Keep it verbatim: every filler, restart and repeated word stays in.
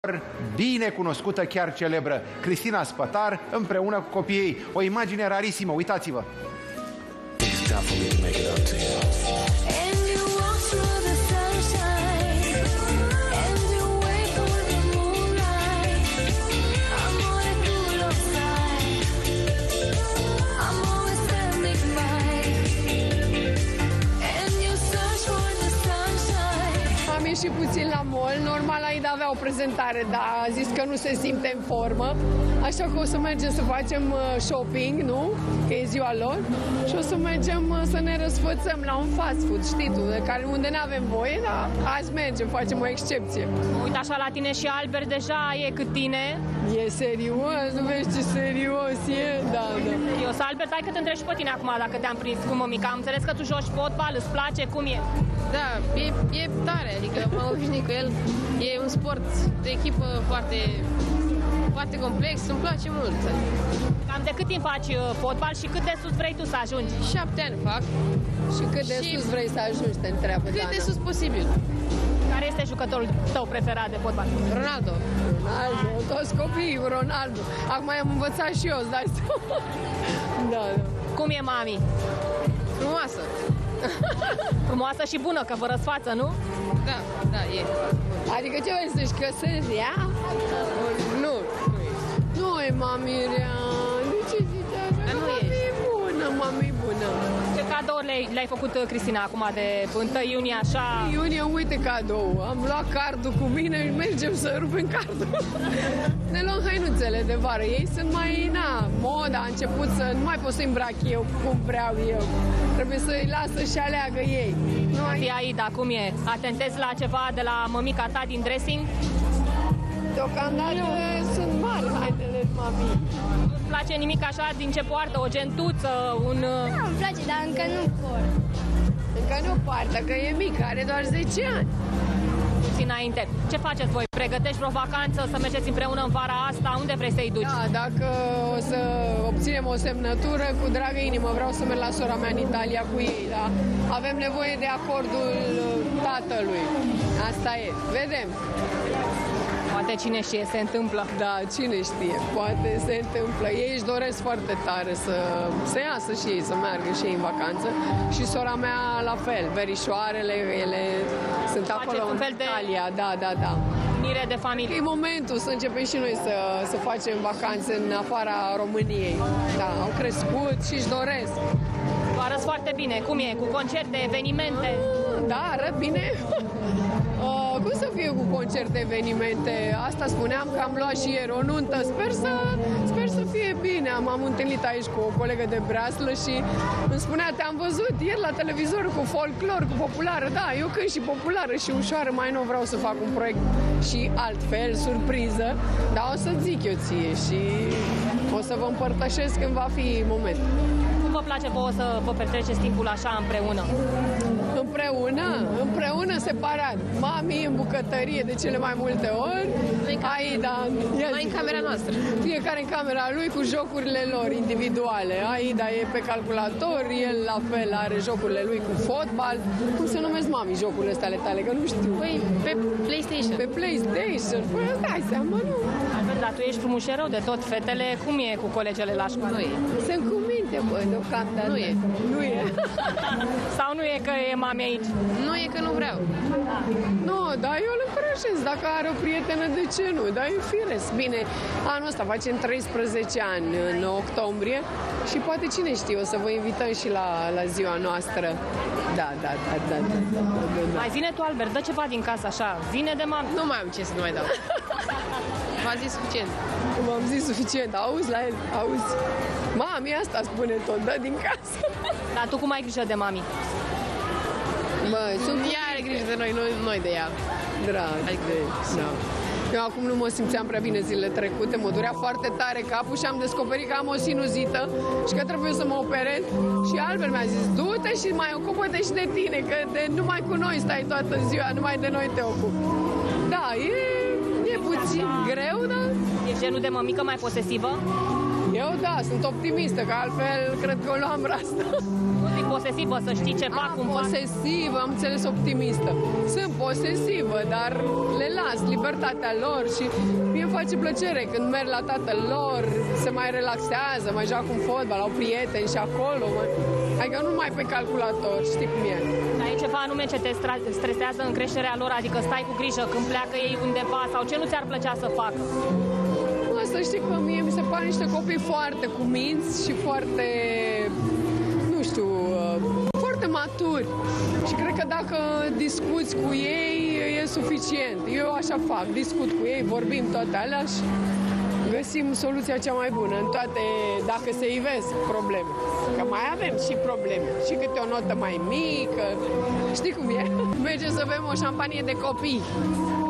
bine cunoscută, chiar celebră, Cristina Spătar, împreună cu copiii ei. O imagine rarisimă, uitați-vă! Și puțin la mall. Normal, Aida avea o prezentare, dar a zis că nu se simte în formă. Așa că o să mergem să facem shopping, nu? Că e ziua lor. Și o să mergem să ne răsfățăm la un fast food, știi tu, de care unde nu avem voie, dar azi mergem, facem o excepție. Uite așa la tine și Albert deja e cât tine. E serios? Nu vezi ce serios e? Da, da. Eu să Albert, hai că te întreb și pe tine acum dacă te-am prins cu mămica. Am înțeles că tu joci fotbal, îți place, cum e? Da, e, e tare, adică m-am obișnuit cu el. E un sport de echipă foarte, foarte complex, îmi place mult. Cam de cât timp faci fotbal și cât de sus vrei tu să ajungi? Șapte ani fac. Și cât de și sus vrei să ajungi, te întreabă Cât Dana. de sus posibil. Care este jucătorul tău preferat de fotbal? Ronaldo. Ronaldo, toți copiii cu Ronaldo. Acum am învățat și eu, îți dai seama. Da, da. Cum e mami? Frumoasă. Frumoasă și bună, că vă răsfață, nu? Da, da, e. Adică ce vrei să-și căsezi ea? Nu, nu e. Nu e mami rea. De ce zici așa? Dar nu Mami e. e bună, mami e bună. Ce cadouri le-ai le făcut, Cristina, acum de întâi iunie, așa? Iunie, uite cadou. Am luat cardul cu mine și mergem să rupem cardul. Ne luăm hainuțele de vară. Ei sunt mai, na, moda a început să nu mai pot să îmbrac eu cum vreau eu. Trebuie să-i las să-și aleagă ei. Nu ai... Fii Aida, cum e? Atentezi la ceva de la mămica ta din dressing? Deocamdată sunt mari hainele mami. Nu-ți place nimic așa din ce poartă? O gentuță, un... Da, îmi place, dar încă nu pot. Încă nu poartă, că e mică, are doar zece ani. Puțin înainte. Ce faceți voi? Pregătești vreo vacanță să mergeți împreună în vara asta? Unde vrei să-i duci? Da, dacă o să obținem o semnătură, cu dragă inimă vreau să merg la sora mea în Italia cu ei, da? Avem nevoie de acordul tatălui. Asta e. Vedem. Poate cine știe, se întâmplă. Da, cine știe, poate se întâmplă. Ei își doresc foarte tare să, să iasă și ei, să meargă și ei în vacanță. Și sora mea la fel, verișoarele, ele sunt Faceți acolo un în fel de- Italia, da, da, da. Unire de familie. E momentul să începem și noi să, să facem vacanțe în afara României. Da, au crescut și își doresc. Vă arăți foarte bine. Cum e? Cu concerte, evenimente? Da, arăt bine. Uh, cum să fie cu concerte, evenimente? Asta spuneam că am luat și ieri o nuntă. Sper să, sper să fie bine. M-am întâlnit aici cu o colegă de breaslă și îmi spunea, te-am văzut ieri la televizor cu folclor, cu populară. Da, eu cânt și populară și ușoară. Mai nou vreau să fac un proiect și altfel, surpriză. Dar o să zic eu ție și o să vă împărtășesc când va fi momentul. Cum vă place vouă să vă petreceți timpul așa împreună? Împreună, împreună separat. Mami în bucătărie de cele mai multe ori. Aida, Mai în camera noastră. fiecare în camera lui cu jocurile lor individuale. Aida e pe calculator, el la fel are jocurile lui cu fotbal. Cum se numesc, mami, jocurile astea ale tale? Că nu știu. Păi, pe PlayStation. Pe PlayStation. Păi îți dai seama, nu? Albert, dar tu ești frumușerău de tot. Fetele, cum e cu colegele la școală? Nu e. Sunt cu minte, bă, deocamdată. Nu e. Nu e. Sau nu e că e mami aici? Nu e că nu vreau. Nu, dar eu îl încurajez. Dacă are o prietenă, de ce nu? Dar e firesc. Bine, anul ăsta facem treisprezece ani în octombrie și poate cine știe, o să vă invităm și la, la ziua noastră. Da, da, da, da, da, da, da, da. Mai zine tu, Albert, dă ceva din casă așa. Zine de mami. Nu mai am ce să nu mai dau. V-a zis suficient. V-am zis suficient. Auzi la el? Auzi? Mami, asta spune tot, dă din casă. Dar tu cum ai grijă de mami? Bă, sunt Ea are grijă de noi, noi, noi de ea. drag. Adică, Da. Eu acum nu mă simțeam prea bine zilele trecute, mă durea foarte tare capul și am descoperit că am o sinuzită și că trebuie să mă operez. Și Albert mi-a zis, du-te și mai ocupă-te și de tine, că de, numai cu noi stai toată ziua, numai de noi te ocupi. Da, e, e puțin greu, dar E genul de mămică mai posesivă? Eu da, sunt optimistă, că altfel cred că o luam rastă. Nu zic posesivă, să știi ce fac, Am cum fac. posesivă, am înțeles optimistă. Sunt posesivă, dar le las libertatea lor și mie îmi face plăcere când merg la tatăl lor, se mai relaxează, mai joacă un fotbal, au prieteni și acolo. Mai... Adică nu mai pe calculator, știi cum e. Dar e ceva anume ce te stresează în creșterea lor, adică stai cu grijă când pleacă ei undeva sau ce nu ți-ar plăcea să facă? Asta știi că mie mi se pare niște copii foarte cuminți și foarte, nu știu, foarte maturi. Și cred că dacă discuți cu ei e suficient. Eu așa fac, discut cu ei, vorbim toate alea și găsim soluția cea mai bună în toate, dacă se ivesc probleme. Că mai avem și probleme. Și câte o notă mai mică, știi cum e? Mergem să bem o șampanie de copii.